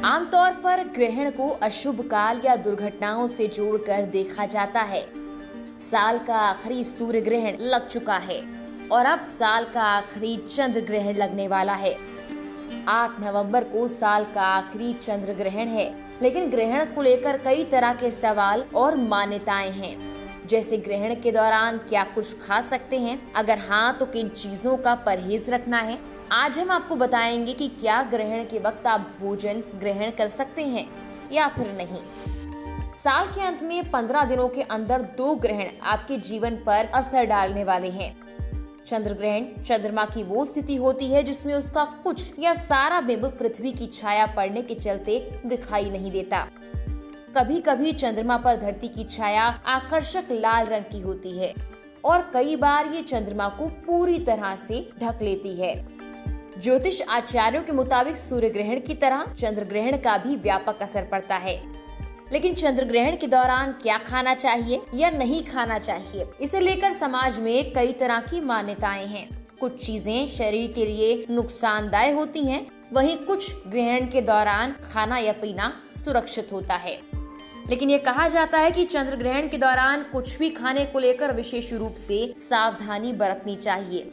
आमतौर पर ग्रहण को अशुभ काल या दुर्घटनाओं से जोड़कर देखा जाता है। साल का आखिरी सूर्य ग्रहण लग चुका है और अब साल का आखिरी चंद्र ग्रहण लगने वाला है। 8 नवंबर को साल का आखिरी चंद्र ग्रहण है, लेकिन ग्रहण को लेकर कई तरह के सवाल और मान्यताएं हैं। जैसे ग्रहण के दौरान क्या कुछ खा सकते हैं, अगर हाँ तो किन चीजों का परहेज रखना है। आज हम आपको बताएंगे कि क्या ग्रहण के वक्त आप भोजन ग्रहण कर सकते हैं या फिर नहीं। साल के अंत में 15 दिनों के अंदर 2 ग्रहण आपके जीवन पर असर डालने वाले हैं। चंद्र ग्रहण चंद्रमा की वो स्थिति होती है जिसमें उसका कुछ या सारा बिंब पृथ्वी की छाया पड़ने के चलते दिखाई नहीं देता। कभी कभी चंद्रमा पर धरती की छाया आकर्षक लाल रंग की होती है और कई बार ये चंद्रमा को पूरी तरह से ढक लेती है। ज्योतिष आचार्यों के मुताबिक सूर्य ग्रहण की तरह चंद्र ग्रहण का भी व्यापक असर पड़ता है। लेकिन चंद्र ग्रहण के दौरान क्या खाना चाहिए या नहीं खाना चाहिए, इसे लेकर समाज में कई तरह की मान्यताएं हैं। कुछ चीजें शरीर के लिए नुकसानदायक होती हैं, वहीं कुछ ग्रहण के दौरान खाना या पीना सुरक्षित होता है। लेकिन ये कहा जाता है कि चंद्र ग्रहण के दौरान कुछ भी खाने को लेकर विशेष रूप से सावधानी बरतनी चाहिए।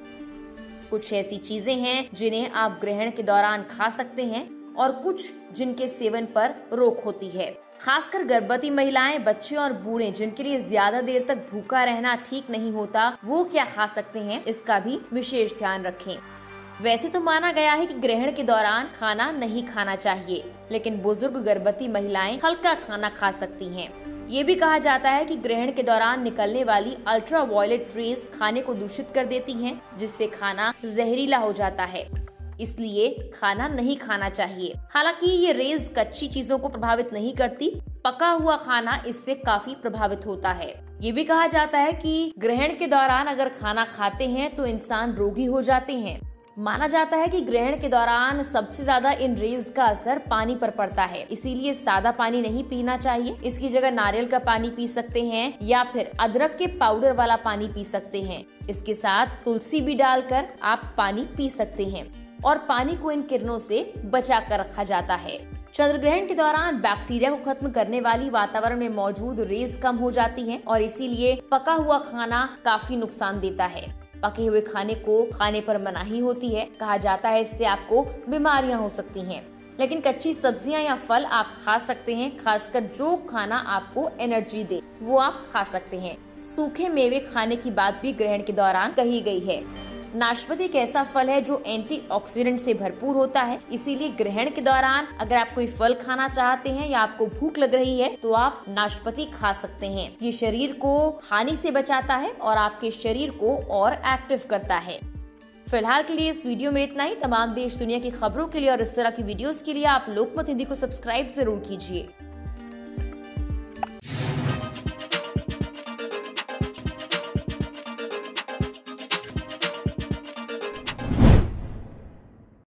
कुछ ऐसी चीजें हैं जिन्हें आप ग्रहण के दौरान खा सकते हैं और कुछ जिनके सेवन पर रोक होती है। खासकर गर्भवती महिलाएं, बच्चे और बूढ़े जिनके लिए ज्यादा देर तक भूखा रहना ठीक नहीं होता, वो क्या खा सकते हैं, इसका भी विशेष ध्यान रखें। वैसे तो माना गया है कि ग्रहण के दौरान खाना नहीं खाना चाहिए, लेकिन बुजुर्ग गर्भवती महिलाएं हल्का खाना खा सकती हैं। ये भी कहा जाता है कि ग्रहण के दौरान निकलने वाली अल्ट्रा वायलेट रेज खाने को दूषित कर देती हैं, जिससे खाना जहरीला हो जाता है, इसलिए खाना नहीं खाना चाहिए। हालांकि ये रेज कच्ची चीजों को प्रभावित नहीं करती, पका हुआ खाना इससे काफी प्रभावित होता है। ये भी कहा जाता है कि ग्रहण के दौरान अगर खाना खाते हैं तो इंसान रोगी हो जाते हैं। माना जाता है कि ग्रहण के दौरान सबसे ज्यादा इन रेज का असर पानी पर पड़ता है, इसीलिए सादा पानी नहीं पीना चाहिए। इसकी जगह नारियल का पानी पी सकते हैं या फिर अदरक के पाउडर वाला पानी पी सकते हैं। इसके साथ तुलसी भी डालकर आप पानी पी सकते हैं और पानी को इन किरणों से बचा कर रखा जाता है। चंद्र ग्रहण के दौरान बैक्टीरिया को खत्म करने वाली वातावरण में मौजूद रेज कम हो जाती हैं और इसीलिए पका हुआ खाना काफी नुकसान देता है। पके हुए खाने को खाने पर मनाही होती है, कहा जाता है इससे आपको बीमारियां हो सकती हैं। लेकिन कच्ची सब्जियां या फल आप खा सकते हैं, खासकर जो खाना आपको एनर्जी दे वो आप खा सकते हैं। सूखे मेवे खाने की बात भी ग्रहण के दौरान कही गई है। नाशपाती एक ऐसा फल है जो एंटीऑक्सीडेंट से भरपूर होता है, इसीलिए ग्रहण के दौरान अगर आप कोई फल खाना चाहते हैं या आपको भूख लग रही है तो आप नाशपाती खा सकते हैं। ये शरीर को हानि से बचाता है और आपके शरीर को और एक्टिव करता है। फिलहाल के लिए इस वीडियो में इतना ही। तमाम देश दुनिया की खबरों के लिए और इस तरह की वीडियोस के लिए आप लोकमत हिंदी को सब्सक्राइब जरूर कीजिए।